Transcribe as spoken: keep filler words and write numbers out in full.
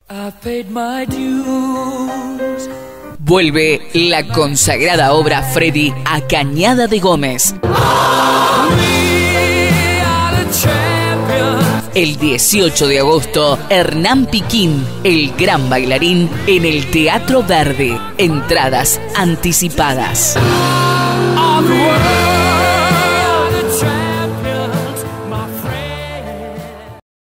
I paid my dues. Vuelve la consagrada obra Freddy a Cañada de Gómez. El dieciocho de agosto, Hernán Piquín, el gran bailarín, en el Teatro Verde. Entradas anticipadas. Of the world.